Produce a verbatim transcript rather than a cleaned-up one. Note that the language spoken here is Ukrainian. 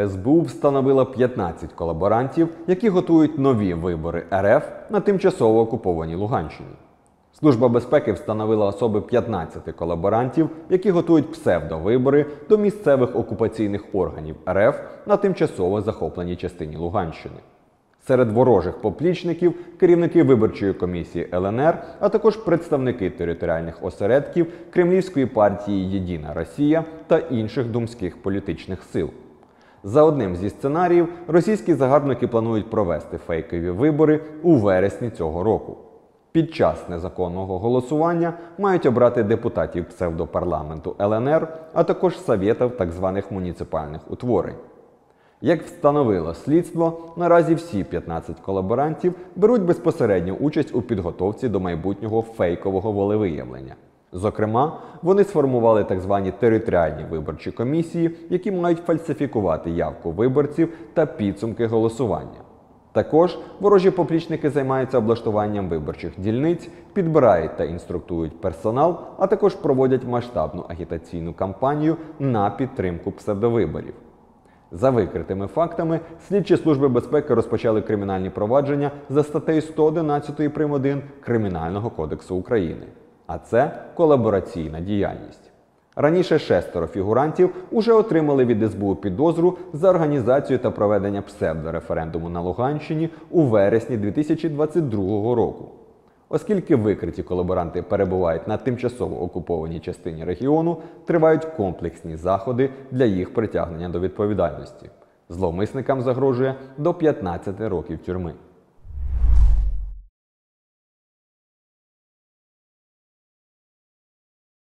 ес бе у встановила п'ятнадцять колаборантів, які готують нові вибори ер еф на тимчасово окупованій Луганщині. Служба безпеки встановила особи п'ятнадцяти колаборантів, які готують псевдовибори до місцевих окупаційних органів ер еф на тимчасово захопленій частині Луганщини. Серед ворожих поплічників – керівники виборчої комісії ел ен ер, а також представники територіальних осередків Кремлівської партії «Єдина Росія» та інших думських політичних сил. За одним зі сценаріїв, російські загарбники планують провести фейкові вибори у вересні цього року. Під час незаконного голосування мають обрати депутатів псевдопарламенту ел ен ер, а також совєтів так званих муніципальних утворень. Як встановило слідство, наразі всі п'ятнадцять колаборантів беруть безпосередню участь у підготовці до майбутнього фейкового волевиявлення. Зокрема, вони сформували так звані територіальні виборчі комісії, які мають фальсифікувати явку виборців та підсумки голосування. Також ворожі поплічники займаються облаштуванням виборчих дільниць, підбирають та інструктують персонал, а також проводять масштабну агітаційну кампанію на підтримку псевдовиборів. За викритими фактами, слідчі служби безпеки розпочали кримінальні провадження за статтею сто одинадцять прим. один Кримінального кодексу України. А це колабораційна діяльність. Раніше шестеро фігурантів уже отримали від ес бе у підозру за організацію та проведення псевдореферендуму на Луганщині у вересні дві тисячі двадцять другого року. Оскільки викриті колаборанти перебувають на тимчасово окупованій частині регіону, тривають комплексні заходи для їх притягнення до відповідальності. Зловмисникам загрожує до п'ятнадцяти років тюрми.